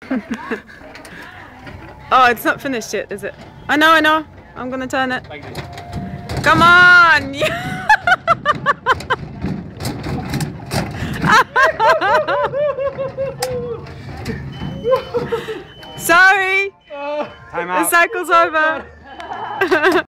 Oh, it's not finished yet, is it? I know. I'm gonna turn it. Like this. Come on! Sorry! Time out. The cycle's over.